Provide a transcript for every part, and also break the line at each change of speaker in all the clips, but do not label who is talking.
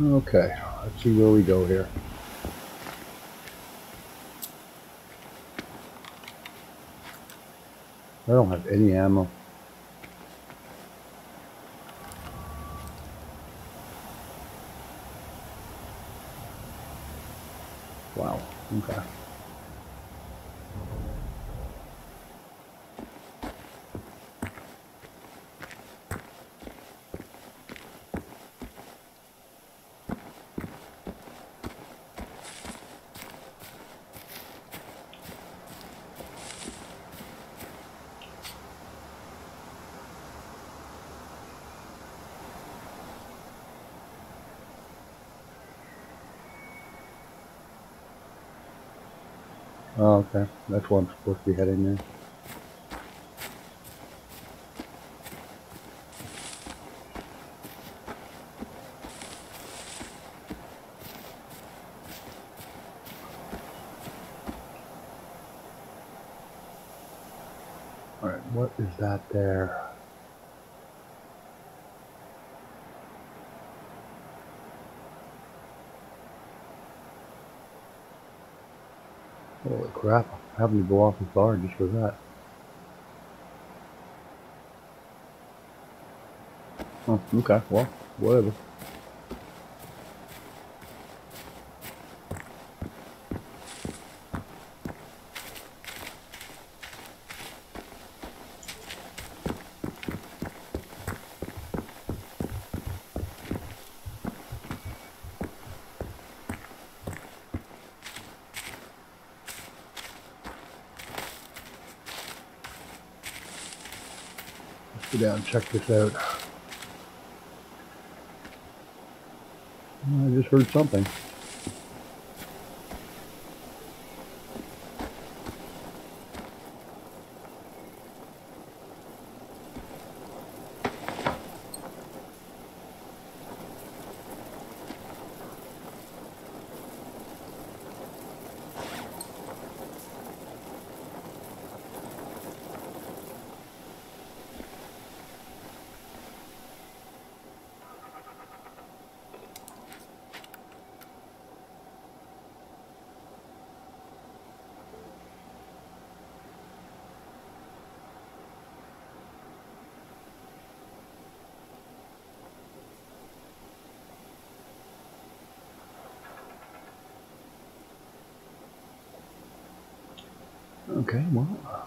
Okay, let's see where we go here. I don't have any ammo. Wow, okay. Oh, okay. That's where I'm supposed to be heading there. Alright, what is that there? Holy crap, I'm having to go off the bar just for that. Oh, okay, well, whatever. Let's go down and check this out. I just heard something. Okay, well.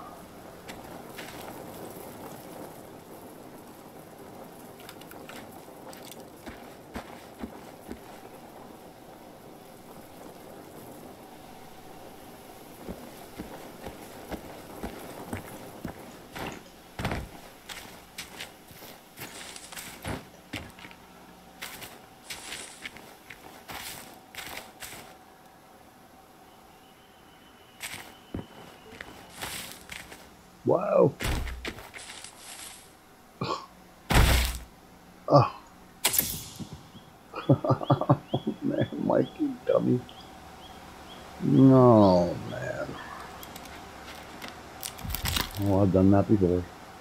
Wow. Oh. Man, Mikey, dummy. No, man. Oh, I've done that before.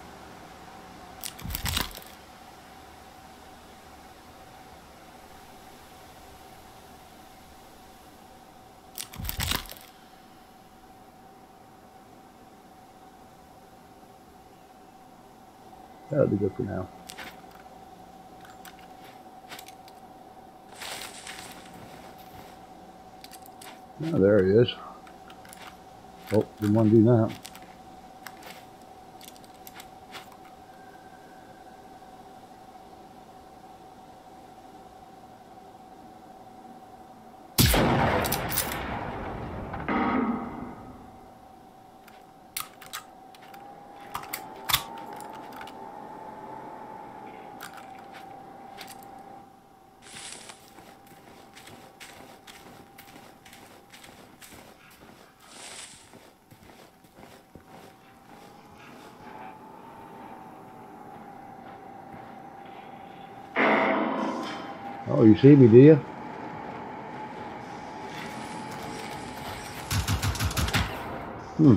That'll be good for now. Oh, there he is. Oh, didn't want to do that. Oh, you see me, do you? Hmm.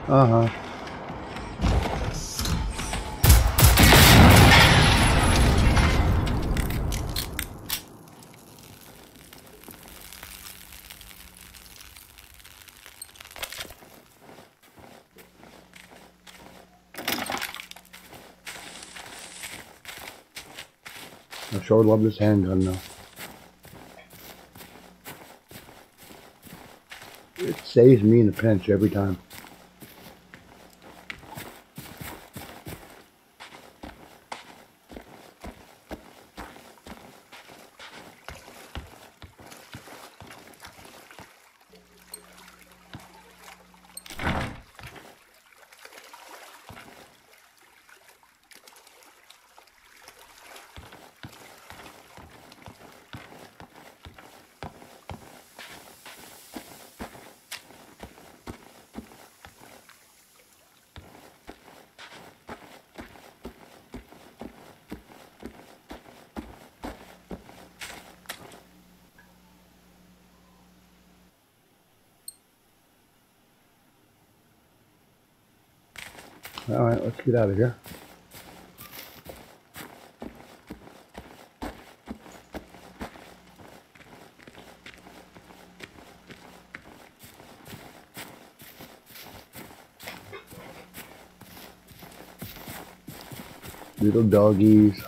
Uh-huh. I sure love this handgun though. It saves me in a pinch every time. Alright, let's get out of here. Little doggies.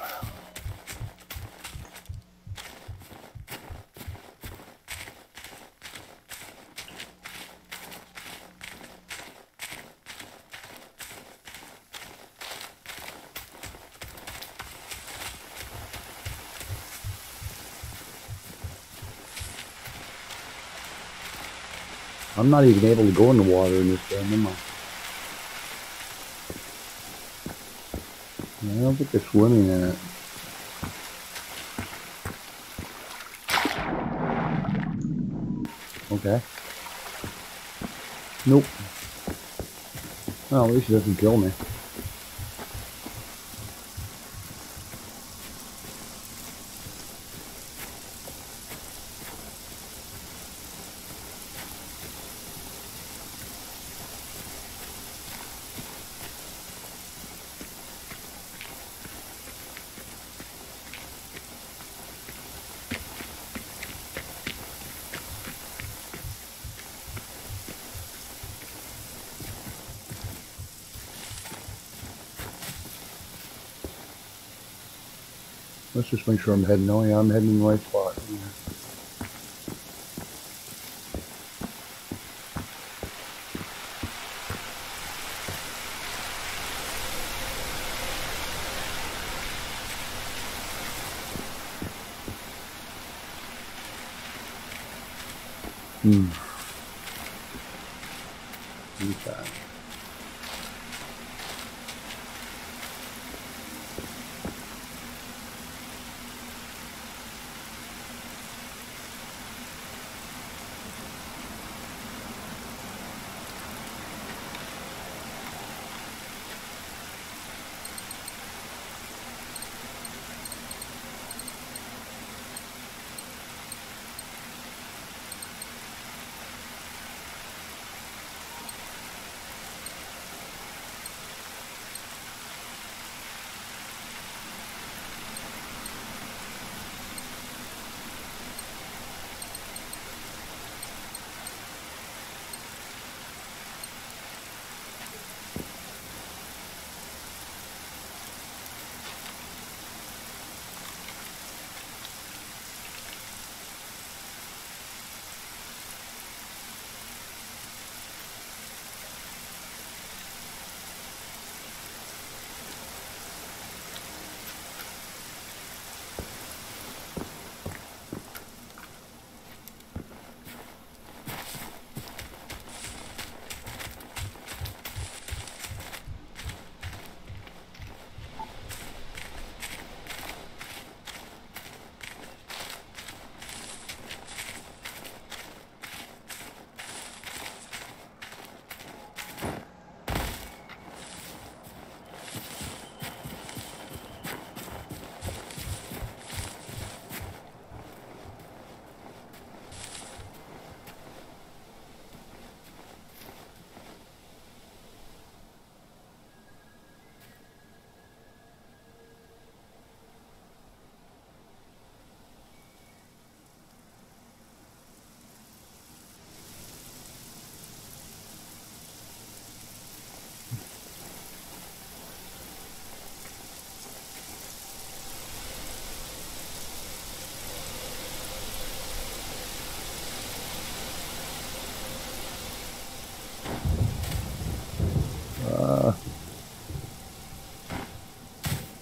I'm not even able to go in the water in this game, am I? I don't think they're swimming in it. Okay. Nope. Well, at least it doesn't kill me. Let's just make sure I'm heading. Oh yeah, I'm heading in the right spot. Yeah. Okay.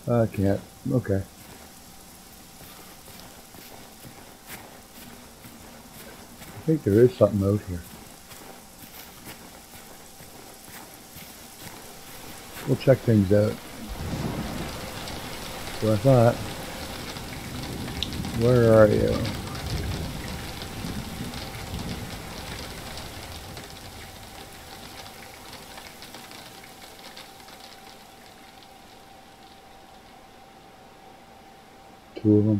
I can't. Okay. I think there is something out here. We'll check things out. So I thought, where are you? Two of them.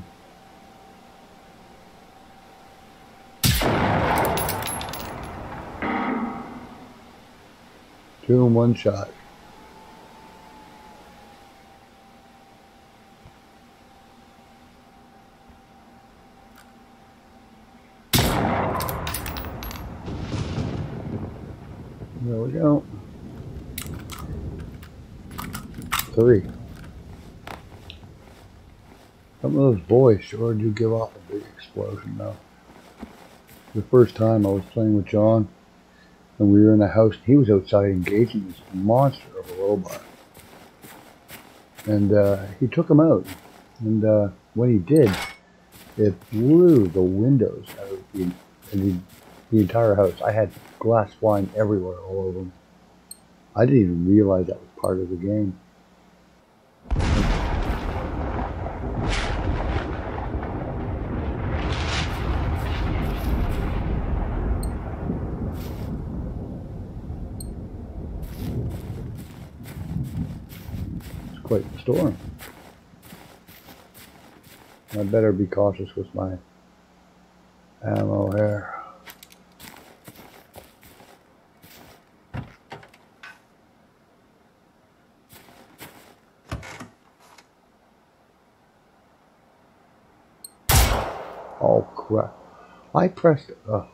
Two in one shot. There we go. Three. Some of those boys sure do give off a big explosion though. The first time I was playing with John and we were in the house, he was outside engaging this monster of a robot. And he took him out. And when he did, it blew the windows out of the entire house. I had glass flying everywhere all over me. I didn't even realize that was part of the game. It's quite the storm. I better be cautious with my ammo here. Oh crap. I pressed it. Oh.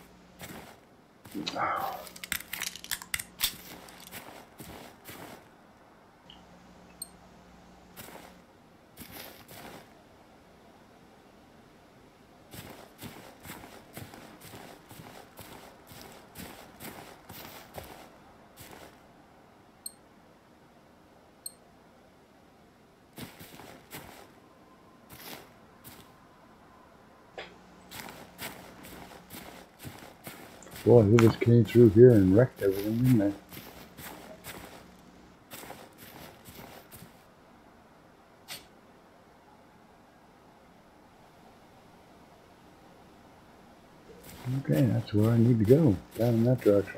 Boy, they just came through here and wrecked everything, didn't they? Okay, that's where I need to go, down in that direction.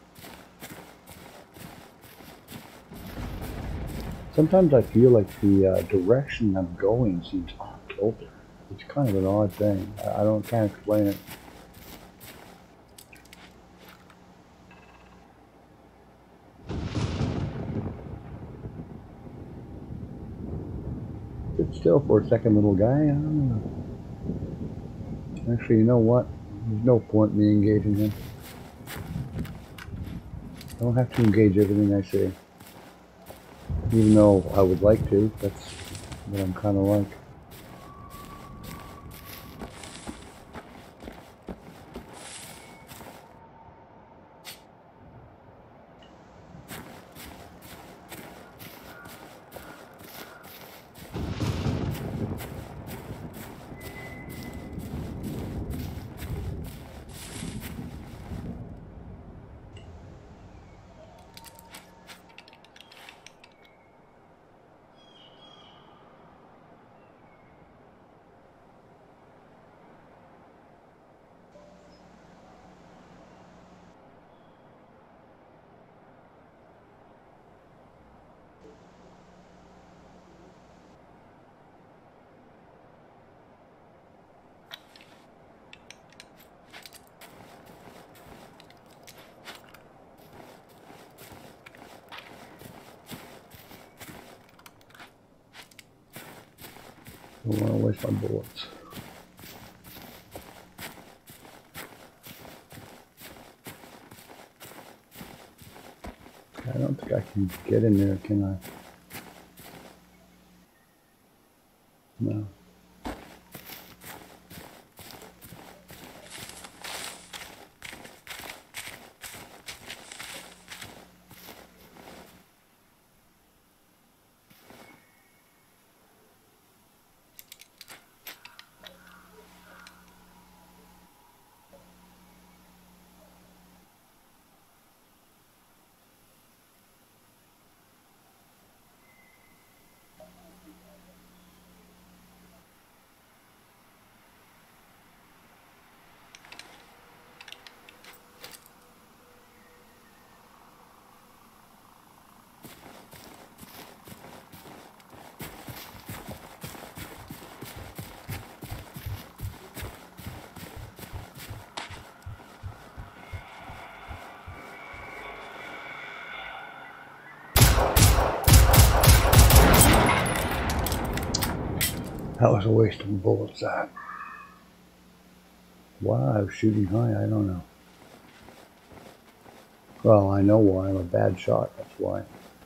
Sometimes I feel like the direction I'm going seems off kilter. It's kind of an odd thing. Can't explain it. Sit still for a second, little guy. I don't know. Actually, you know what? There's no point in me engaging him. I don't have to engage everything I say. Even though I would like to. That's what I'm kind of like. I don't want to waste my bullets. I don't think I can get in there, can I? No. That was a waste of bullets, that. Why I was shooting high, I don't know. Well, I know why. I'm a bad shot, that's why.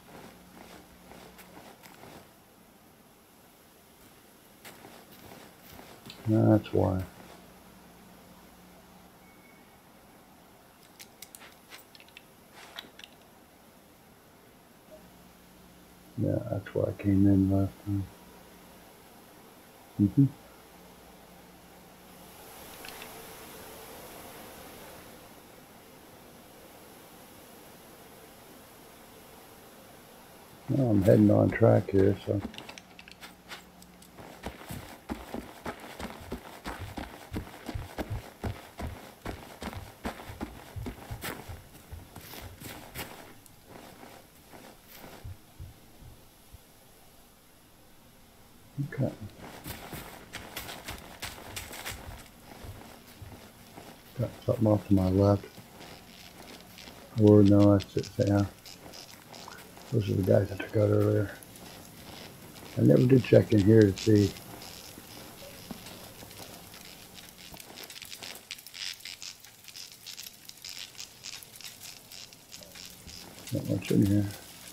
That's why. Yeah, that's why I came in last time. Well, I'm heading on track here, so. Okay. Got something off to my left. Or no, that's it. Yeah. Those are the guys I took out earlier. I never did check in here to see. Not much in here.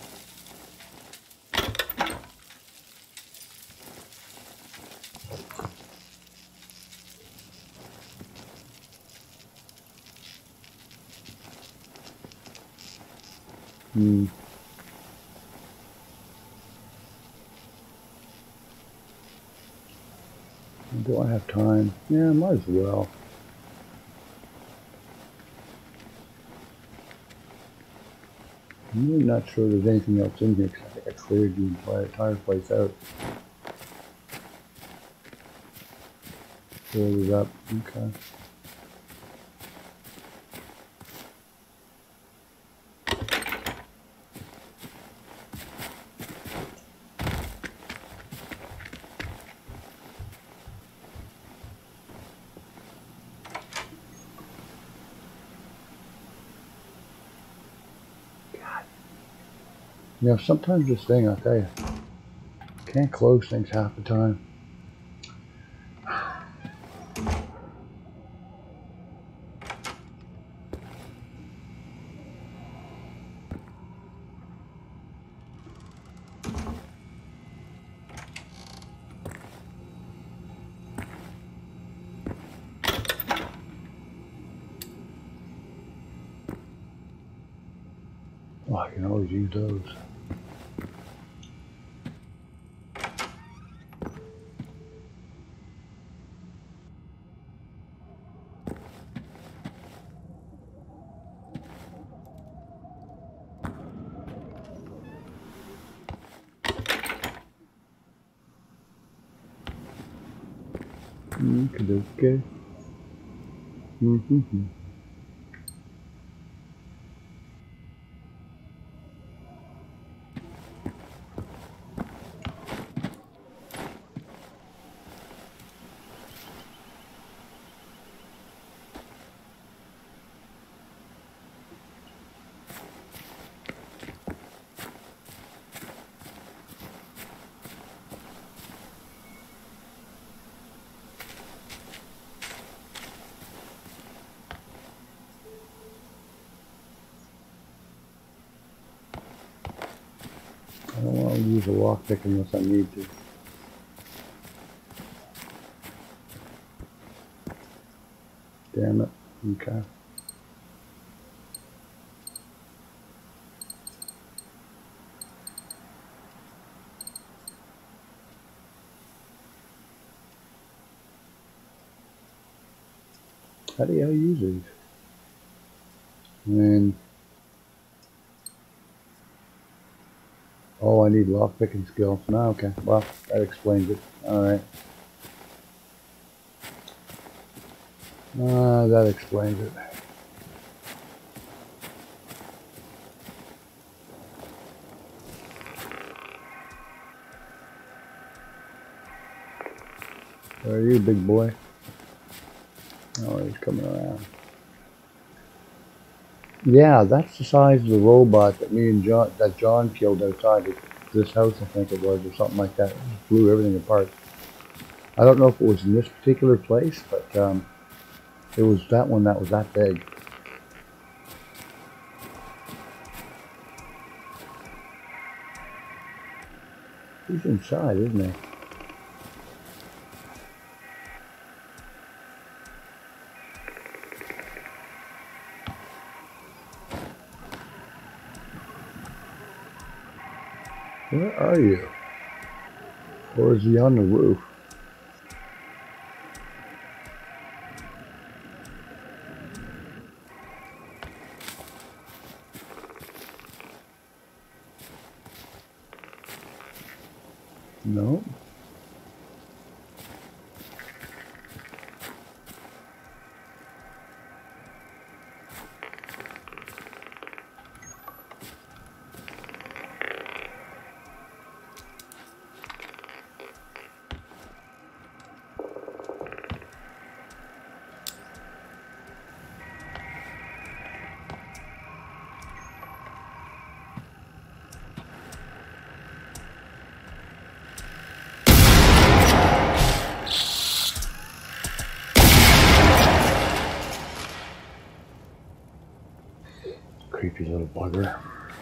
Do I have time? Yeah, might as well. I'm really not sure there's anything else in here because I think I cleared the entire place out. Filled it up. Okay. You know, sometimes this thing, I'll tell you, can't close things half the time. Oh, I can always use those. Okay. I don't want to use a lockpick unless I need to. Damn it. Okay. How do you use these? And oh, I need lockpicking skills. No, okay. Well, that explains it. All right. That explains it. Where are you, big boy? Oh, he's coming around. Yeah, that's the size of the robot that John killed outside this house, I think it was, or something like that. It blew everything apart. I don't know if it was in this particular place, but it was that one that was that big. He's inside, isn't he? Where are you? Or is he on the roof? No. Creepy little bugger.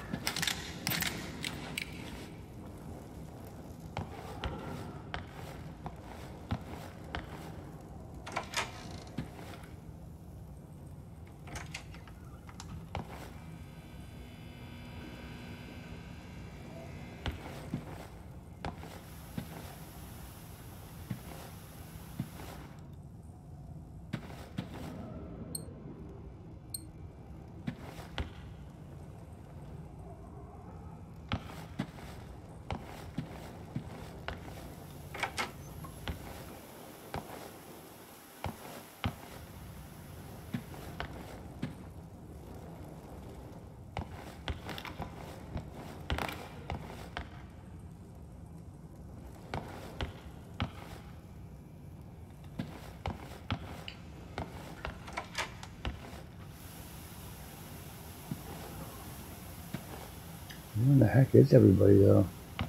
Where the heck is everybody though?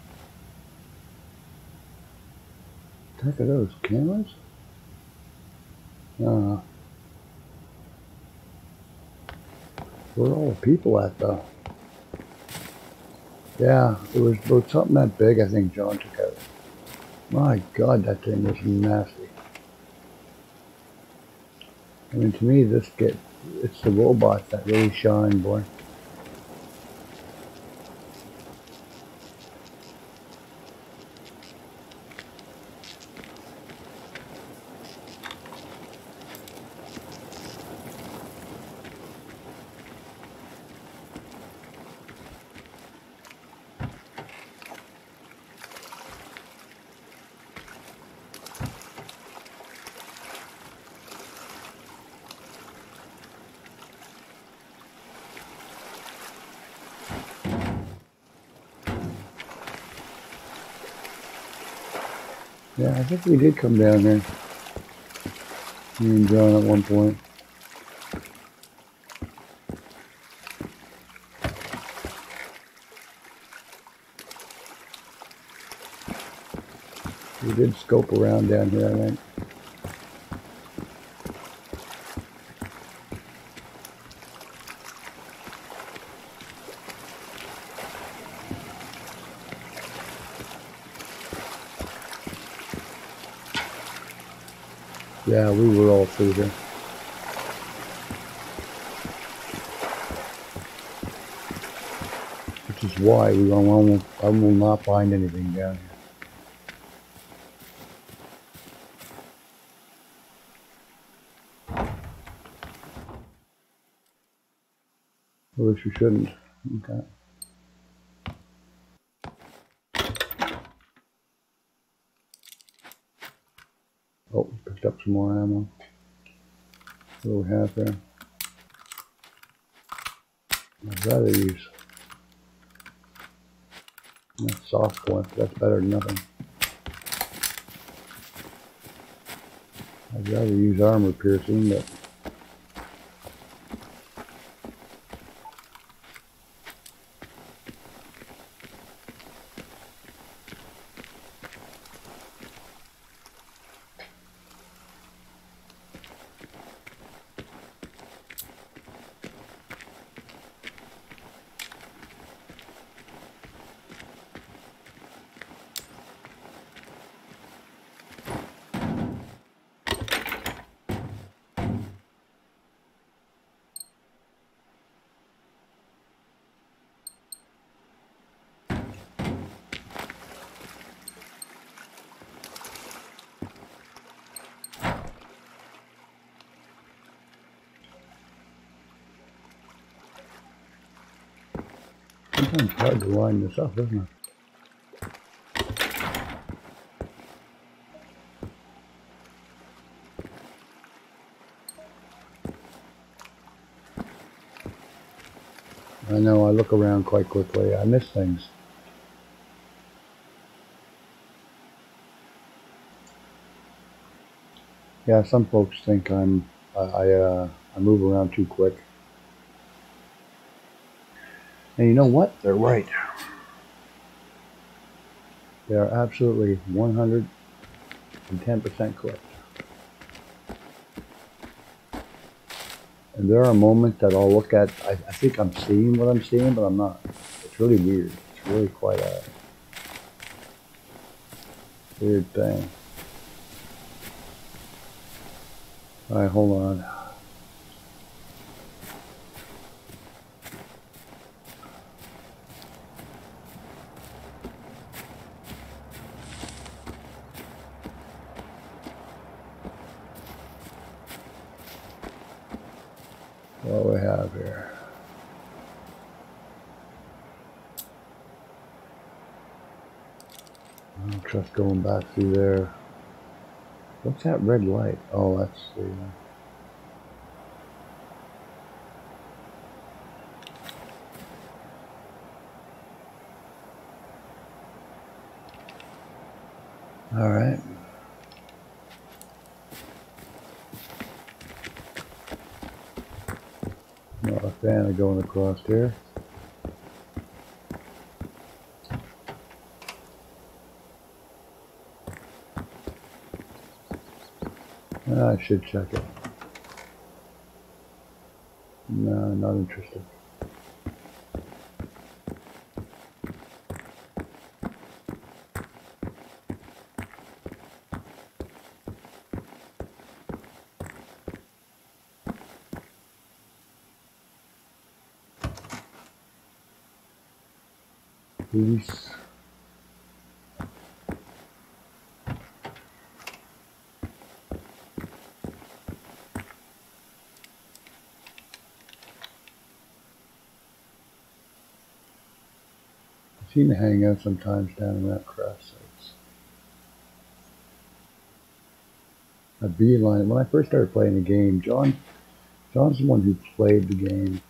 What the heck are those cameras? Where are all the people at though? Yeah, it was about something that big I think John took out. My God, that thing was nasty. I mean, to me, it's the robots that really shine, boy. Yeah, I think we did come down here. Me and John at one point. We did scope around down here, I think. Yeah, we were all through here. Which is why I will not find anything down here. Well, which we shouldn't. Okay. Oh, picked up some more ammo. What do we have there? I'd rather use that soft one. That's better than nothing. I'd rather use armor piercing, but Sometimes it's hard to line this up, isn't it? I know, I look around quite quickly. I miss things. Yeah, some folks think I move around too quick. And you know what? They're right. They are absolutely 110% correct. And there are moments that I'll look at, I think I'm seeing what I'm seeing, but I'm not. It's really weird. It's really quite a weird thing. Alright, hold on. What do we have here? I don't trust going back through there. What's that red light? Oh, that's the... Alright. Not a fan of going across here. I should check it. No, not interested. Peace. I seem to hang out sometimes down in that crash sites. A beeline. When I first started playing the game, John's the one who played the game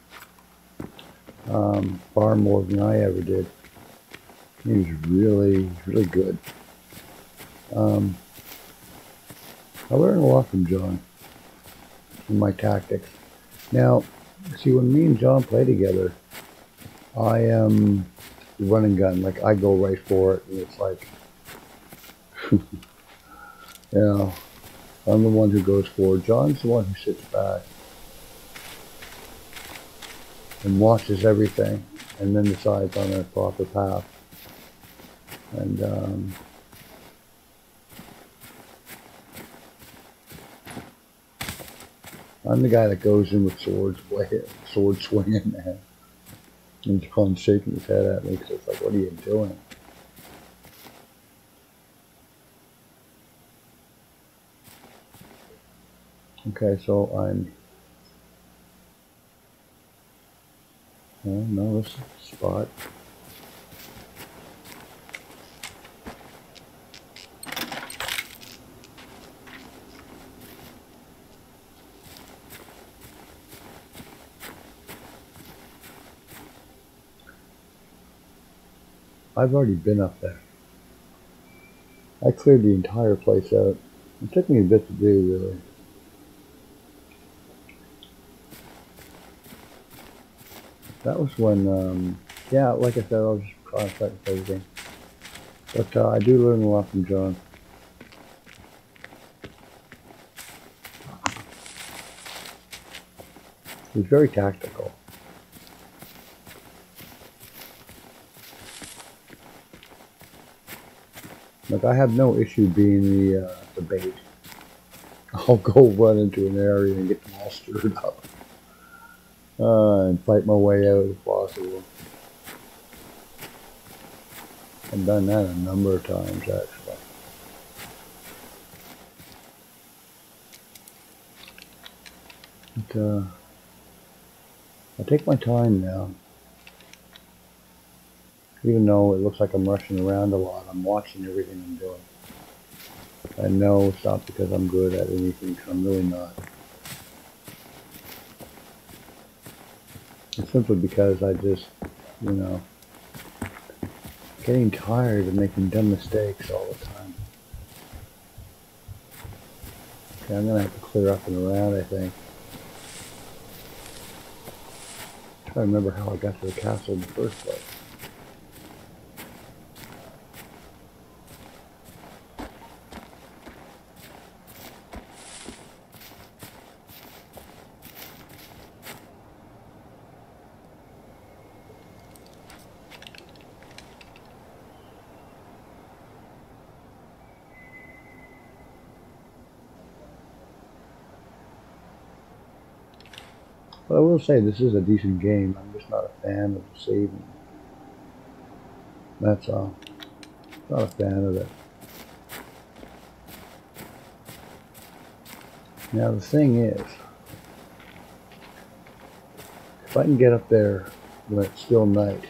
far more than I ever did. He was really, really good. I learned a lot from John in my tactics. Now, see, when me and John play together, I am run and gun. Like, I go right for it, and it's like, you know, I'm the one who goes forward. John's the one who sits back and watches everything, and then decides on a proper path. And I'm the guy that goes in with sword swinging, man. And John's shaking his head at me because it's like, what are you doing? Okay, so I'm... Oh, no, this spot. I've already been up there. I cleared the entire place out. It took me a bit to do, really. That was when, yeah, like I said, I was just cross-site with everything. But I do learn a lot from John. He's very tactical. Like, I have no issue being the bait. I'll go run into an area and get them all stirred up. And fight my way out if possible. I've done that a number of times, actually. But, I take my time now. Even though it looks like I'm rushing around a lot, I'm watching everything I'm doing. I know it's not because I'm good at anything, 'cause I'm really not. It's simply because I just, you know, getting tired of making dumb mistakes all the time. Okay, I'm gonna have to clear up and around, I think. Try to remember how I got to the castle in the first place. But I will say this is a decent game. I'm just not a fan of the saving. That's all. Not a fan of it. Now the thing is, if I can get up there when it's still night,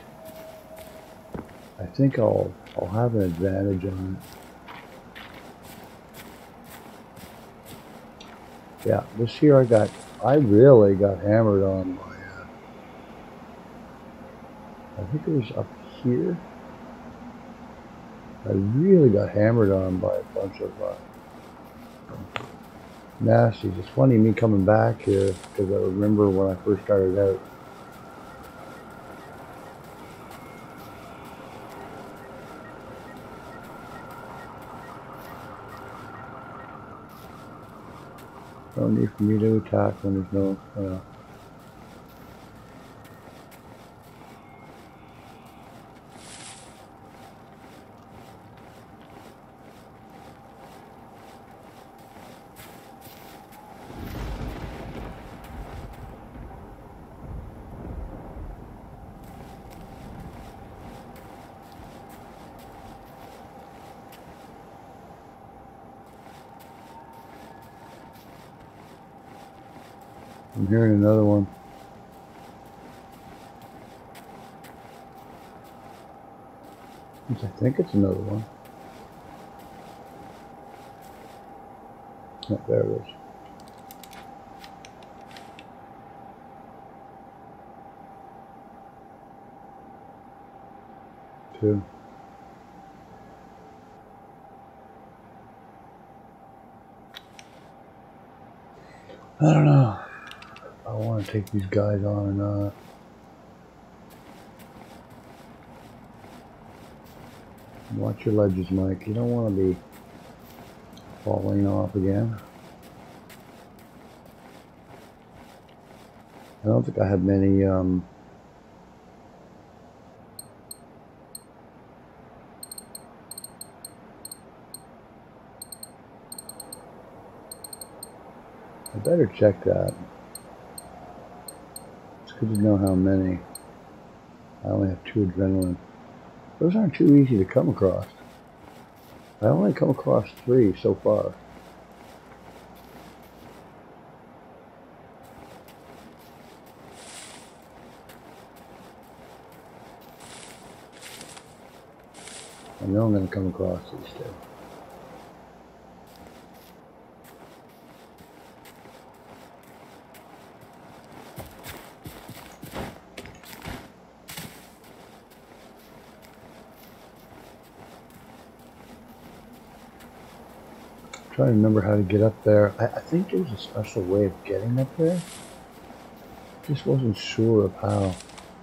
I think I'll have an advantage on it. Yeah, this year I really got hammered on by, I think it was up here. I really got hammered on by a bunch of nasties. It's funny me coming back here because I remember when I first started out. No need for me to attack when there's no, I'm hearing another one. I think it's another one. Oh, there it is. Two. I don't know. I want to take these guys on or not. Watch your ledges, Mike. You don't want to be falling off again. I don't think I have many, I better check that. It's good to know how many. I only have 2 adrenaline. Those aren't too easy to come across. I only come across 3 so far. I know I'm going to come across these 2. Trying to remember how to get up there. I think there's a special way of getting up there. Just wasn't sure of how.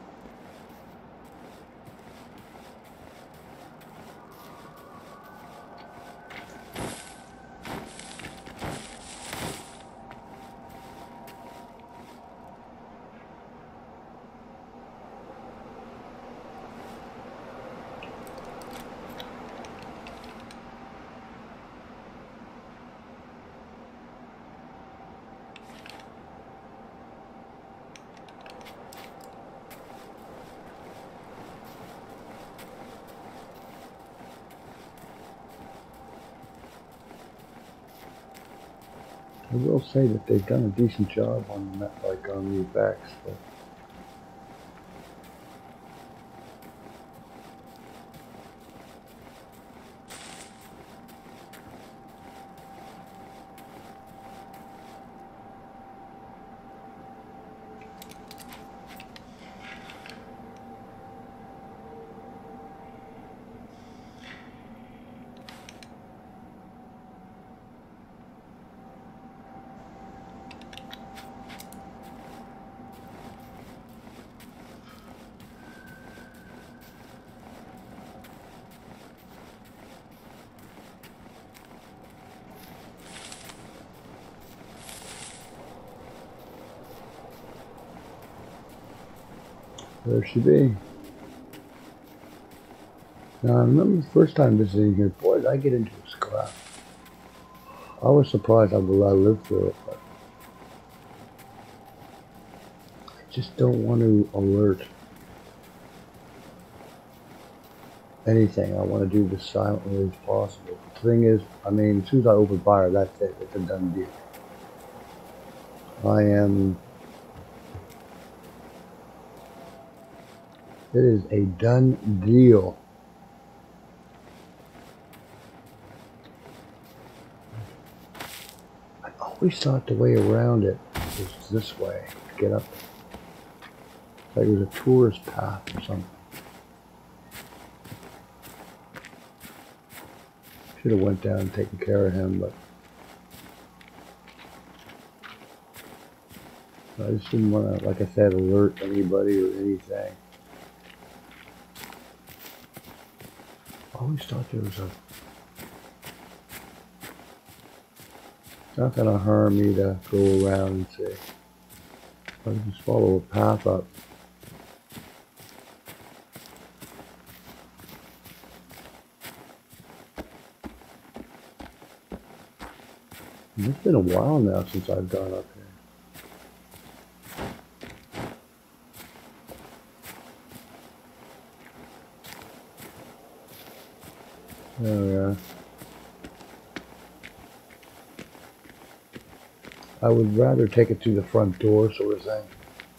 I will say that they've done a decent job on that, like on the effects. But There she be. Now I remember the first time visiting here, boy, did I get into a scrap. I was surprised I lived through it, but I just don't want to alert anything. I want to do this silently as possible. The thing is, I mean, as soon as I open fire, that's it. It's a done deal. It is a done deal. I always thought the way around it was this way to get up. Like it was a tourist path or something. Should have went down and taken care of him, but I just didn't want to, like I said, alert anybody or anything. I always thought there was a... It's not going to harm me to go around and see. I can just follow a path up. And it's been a while now since I've gone up here. There we are. I would rather take it to the front door sort of thing.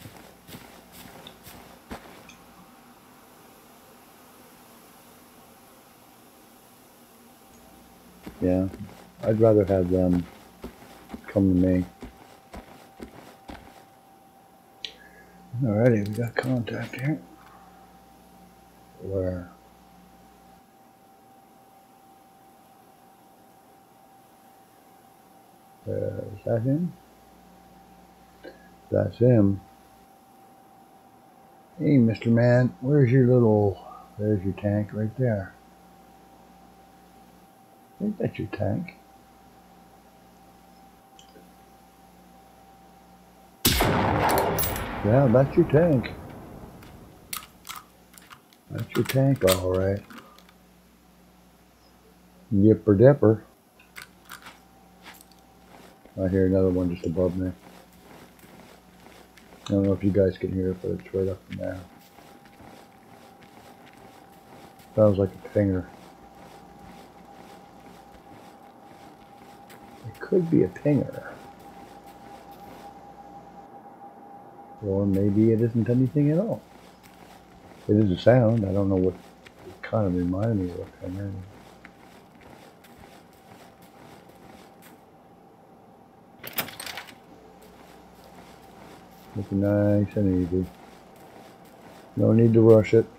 Yeah, I'd rather have them come to me. Alrighty, we got contact here. Where? Is that him? That's him. Hey, Mr. Man, where's your little... There's your tank right there. I think that's your tank. Yeah, that's your tank. That's your tank, all right. Yipper dipper. I hear another one just above me. I don't know if you guys can hear it, but it's right up in there. Sounds like a finger. It could be a pinger. Or maybe it isn't anything at all. It is a sound. I don't know what it kind of reminded me of a pinger. Looking nice and easy. No need to rush it.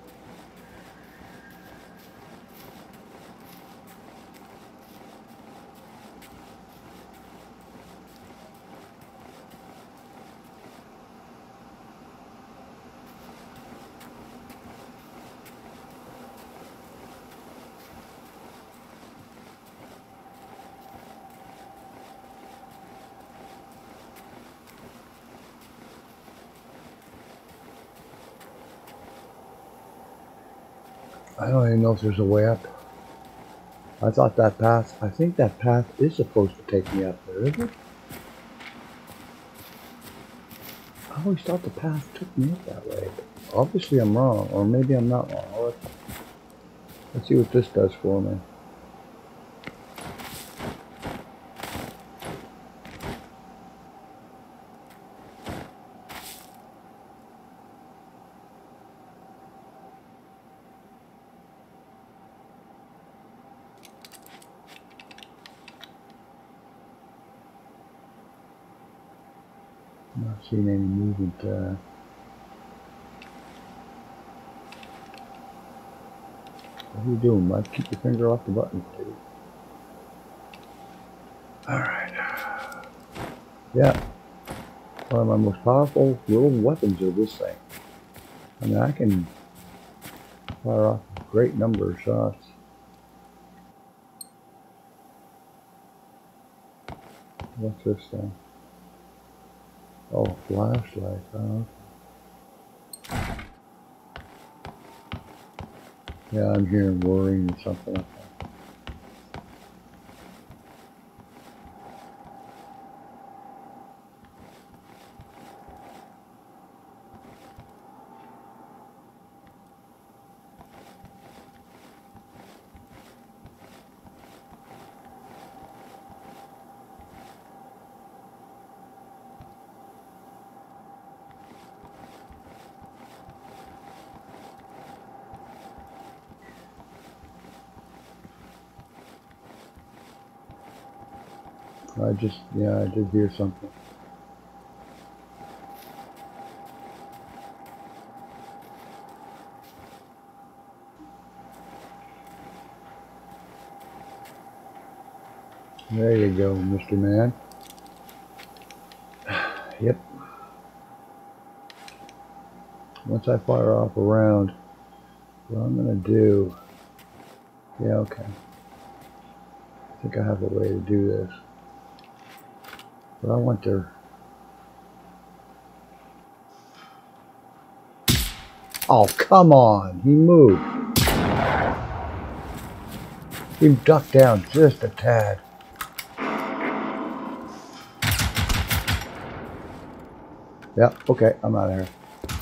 I don't even know if there's a way up. I thought that path, I think that path is supposed to take me up there, is it? I always thought the path took me up that way. But obviously I'm wrong, or maybe I'm not wrong. Let's see what this does for me. I'm not seeing any movement there. What are you doing, Mike? Keep your finger off the button, please. Alright. Yeah. One of my most powerful little weapons is this thing. I mean, I can fire off a great number of shots. What's this thing? Oh, flashlight. Oh, okay. Yeah, I'm hearing whirring or something like that. Yeah, I did hear something. There you go, Mr. Man. Yep. Once I fire off a round, what I'm gonna do, yeah, okay. I think I have a way to do this. But I want to, oh, come on, he moved. He ducked down just a tad. Yeah, okay, I'm out of here.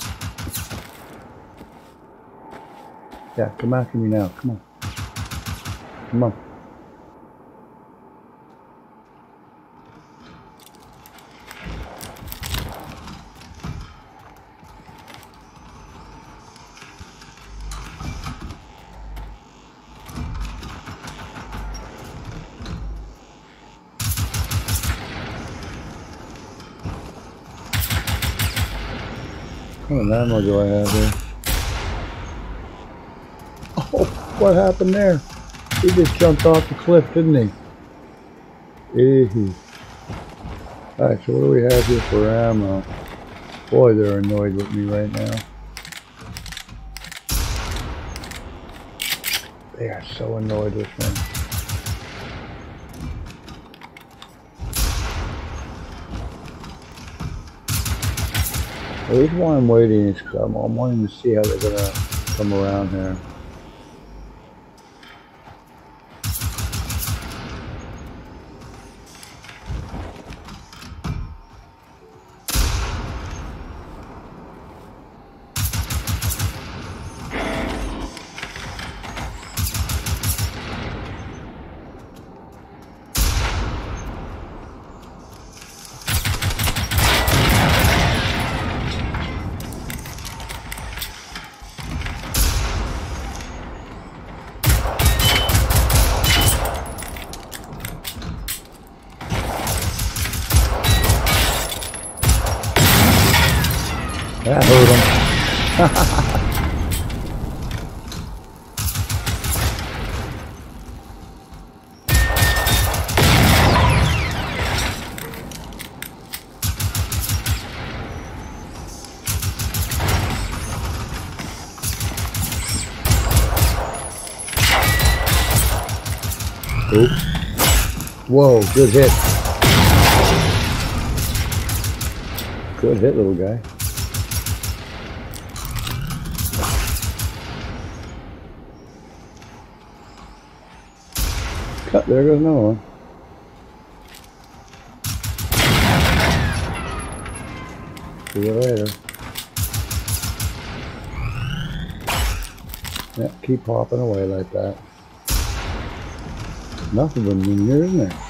Yeah, come after me now, come on. Come on. What kind of ammo do I have here? Oh, what happened there? He just jumped off the cliff, didn't he? Eehee. Alright, so what do we have here for ammo? Boy, they're annoyed with me right now. They are so annoyed with me. The reason why I'm waiting is because I'm wanting to see how they're going to come around here. That hurt him. Oops. Whoa, good hit. Good hit, little guy. Cut, there goes another one. See you later. Yeah, keep popping away like that. Nothing but in here, isn't there?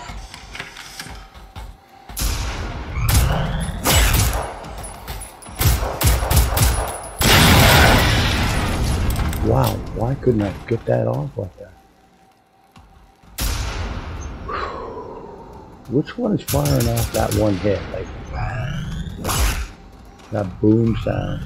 Wow, why couldn't I get that off like that? Which one is firing off that one hit? Like, that boom sound.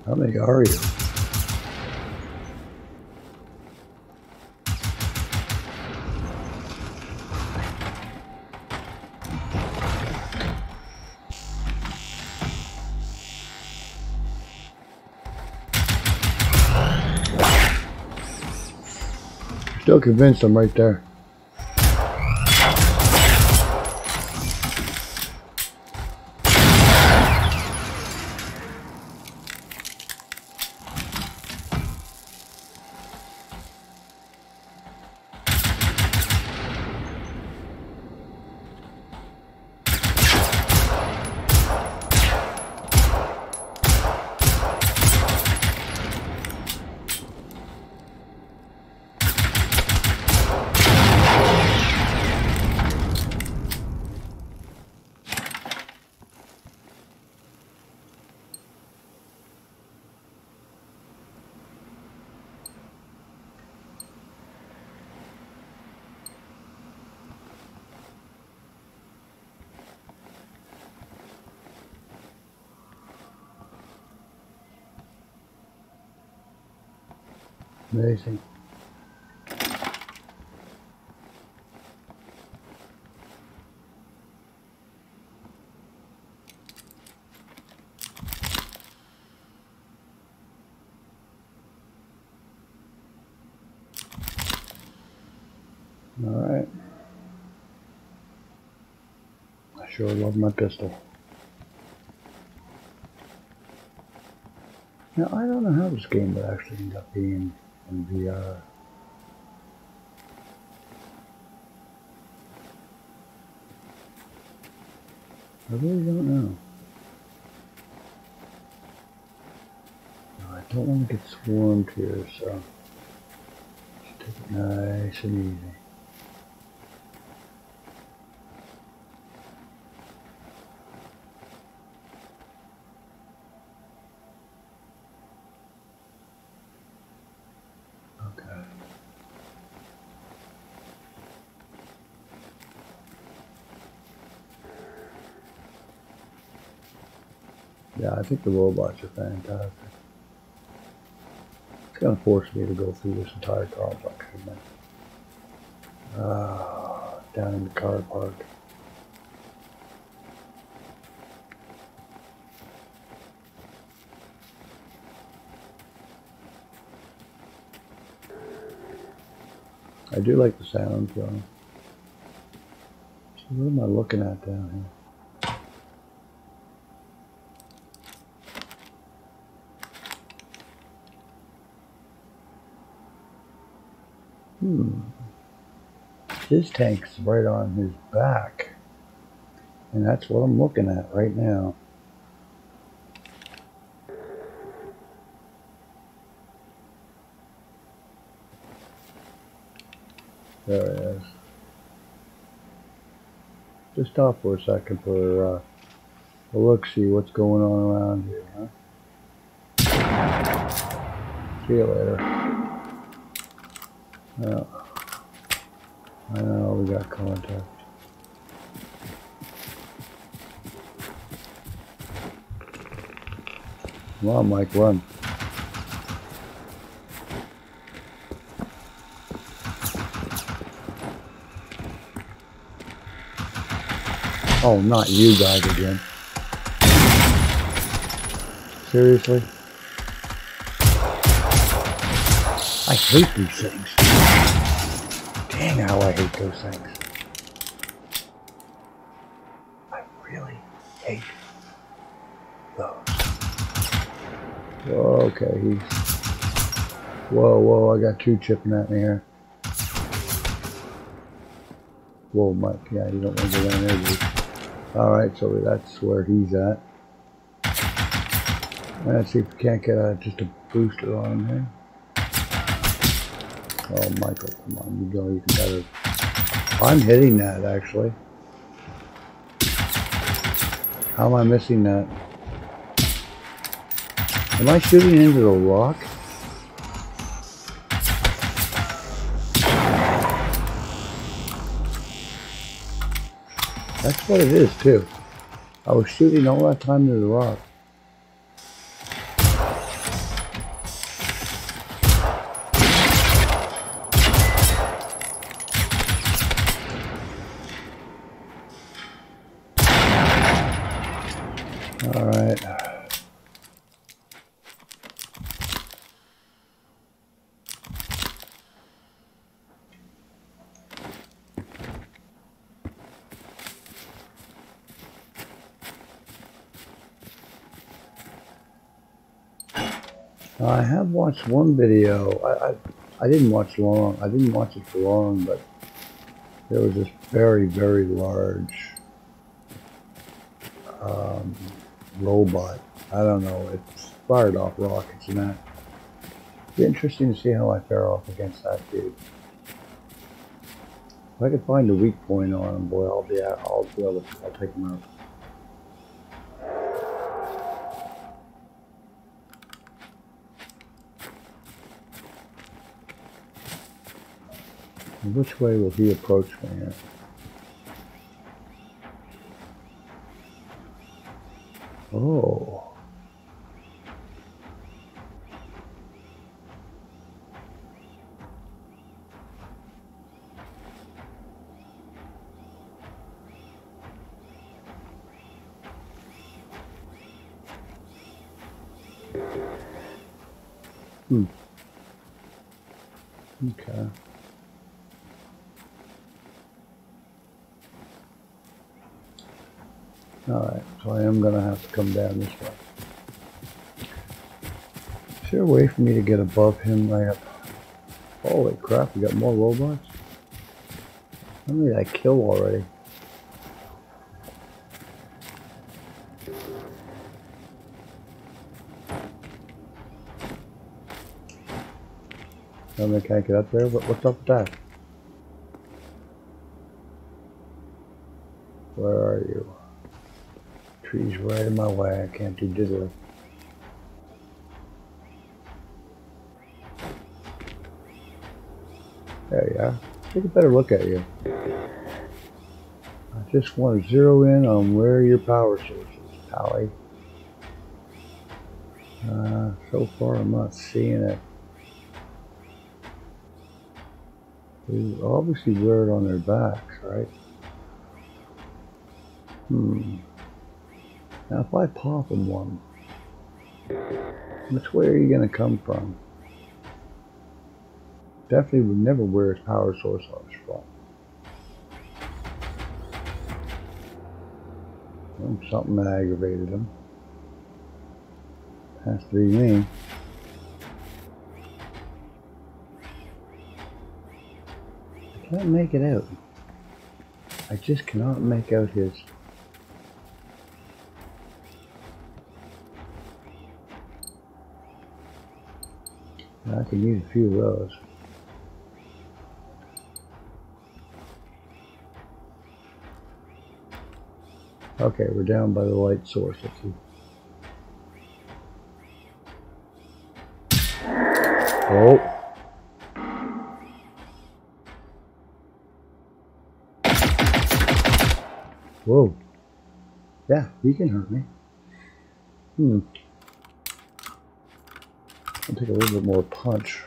How many are you? Still convinced I'm right there. Amazing. All right. I sure love my pistol. Now, I don't know how this game would actually end up being in VR. I really don't know. No, I don't want to get swarmed here, so just take it nice and easy. Okay. Yeah, I think the robots are fantastic. It's going to force me to go through this entire complex again. Down in the car park. I do like the sounds though. So what am I looking at down here? His tank's right on his back. And that's what I'm looking at right now. There it is. Just stop for a second for a look, see what's going on around here, huh? See you later. I know we got contact. Come on, Mike, run. Oh, not you guys again. Seriously? I hate these things. Dang how I hate those things. I really hate those. Okay, he's... Whoa, I got two chipping at me here. Whoa, Mike, yeah, you don't want to go down there, dude. Alright, so that's where he's at. Let's see if we can't get just a booster on him here. Oh, Michael, come on, you go, you can better. I'm hitting that, actually. How am I missing that? Am I shooting into the rock? That's what it is, too. I was shooting all that time into the rock. All right. I have watched one video. I didn't watch long. I didn't watch it for long, but there was this very, very large robot. I don't know. It fired off rockets and that. It'd be interesting to see how I fare off against that dude. If I could find a weak point on him, boy, I'll take him out. And which way will he approach me here? Oh. Okay. Alright, so I am going to have to come down this way. Is there a way for me to get above him? Holy crap, we got more robots? How many did I kill already? I can't get up there, but what's up with that? Where are you? Tree's right in my way, I can't do diddly. There you are. Take a better look at you. I just want to zero in on where your power source is, Pally. So far I'm not seeing it. They obviously wear it on their backs, right? Now if I pop them one, which way are you going to come from? Definitely would never wear his power source on his front. Well, something aggravated him. Has to be me. I can't make it out. I just cannot make out his. I could use a few of those. Okay, we're down by the light source. Let's see. Oh. Whoa. Yeah, he can hurt me. I'll take a little bit more punch.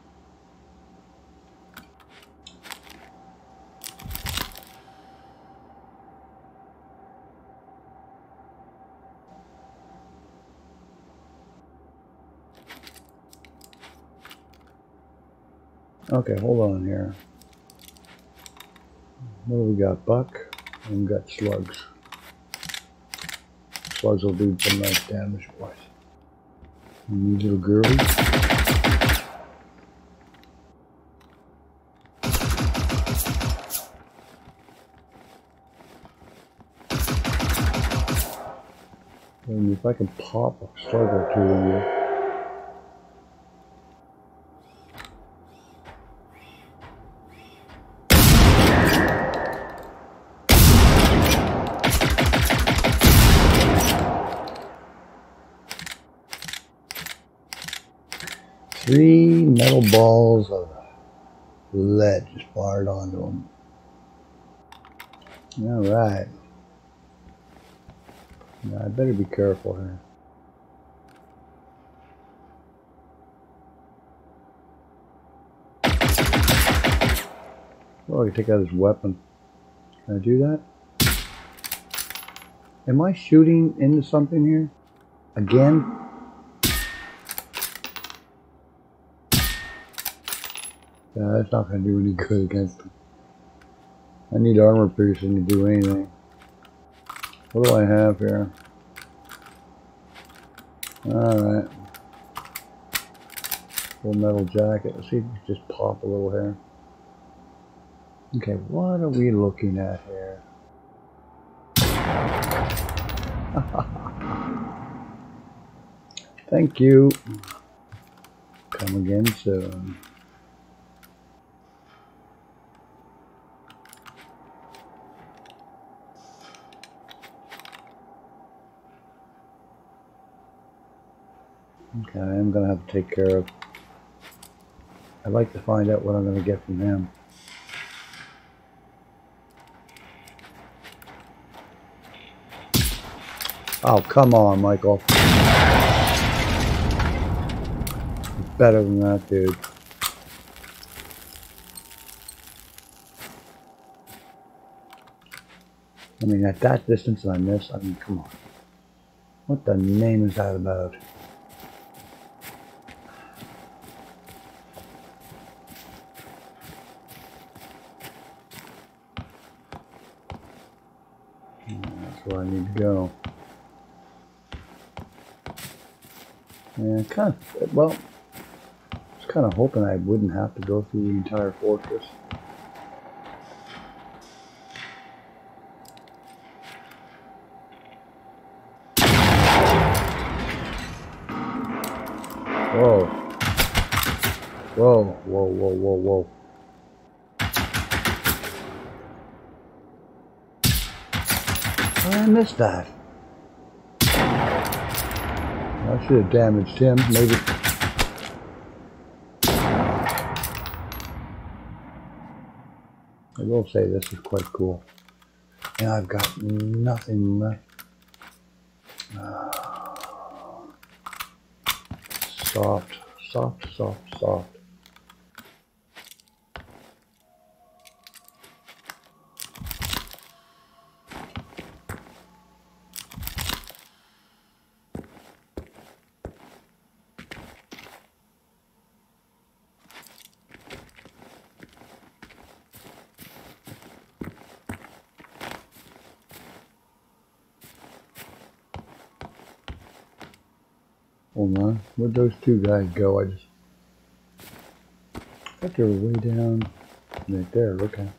Okay, hold on here. What do we got? Buck, and we got slugs. Slugs will do some nice damage for us. And these little girlies. And if I can pop a slug or two in here. 3 metal balls of lead just fired onto them. Alright. Now I better be careful here. Oh, I can take out his weapon. Can I do that? Am I shooting into something here? Again? Yeah, that's not going to do any good against them. I need armor piercing to do anything. What do I have here? Alright. Full metal jacket. Let's see if we can just pop a little here. Okay, what are we looking at here? Thank you. Come again soon. Okay, I'm going to have to take care of. I'd like to find out what I'm going to get from him. Oh, come on, Michael. It's better than that, dude. I mean, at that distance I miss, I mean, come on. What the name is that about? That's where I need to go. Yeah, kind of, well, I was kind of hoping I wouldn't have to go through the entire fortress. Whoa. Whoa, whoa, whoa, whoa, whoa. I missed that. I should have damaged him, maybe. I will say this is quite cool. And I've got nothing left. Soft, soft, soft, soft. Hold on, where'd those two guys go? I thought they were way down right there. Look at.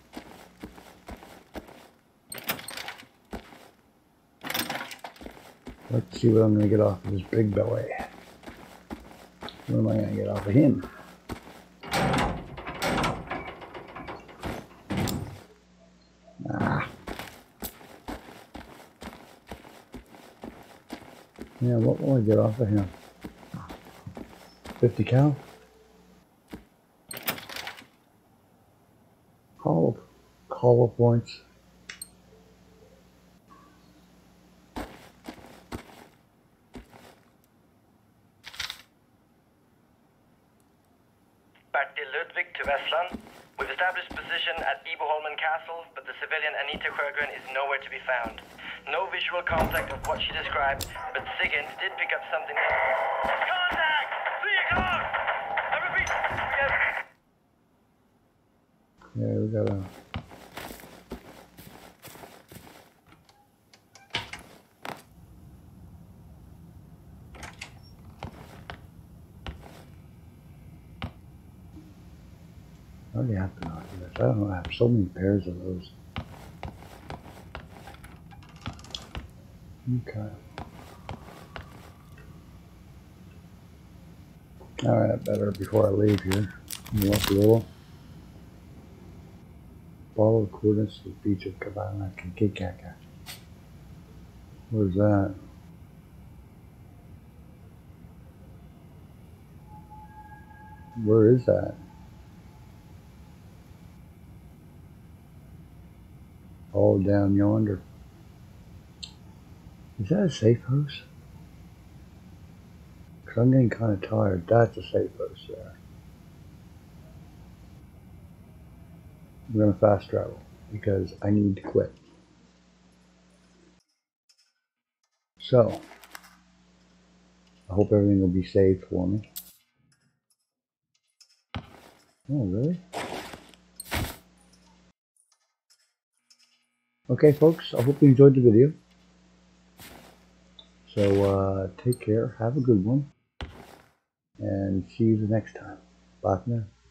Let's see what I'm gonna get off of this big belly. What am I gonna get off of him? Ah. Yeah, what will I get off of him? 50 cal? Hollow points.
Back to Ludwig to Westland. We've established position at Iboholmen Castle, but the civilian Anita Sjögren is nowhere to be found. No visual contact of what she described, but Sigint did pick up something. Contact! 3 o'clock! I repeat,
Yeah, we gotta. I already have to not do this. I don't know. I have so many pairs of those. Okay. Alright, better before I leave here. Walk a little. Follow the coordinates to the beach of Cabana Kikaka. Where's that? Where is that? All down yonder. Is that a safe house? Because I'm getting kind of tired. That's a safe house there. I'm going to fast travel because I need to quit. So, I hope everything will be saved for me. Oh, really? Okay, folks, I hope you enjoyed the video. So, take care, have a good one, and see you the next time. Bye for now.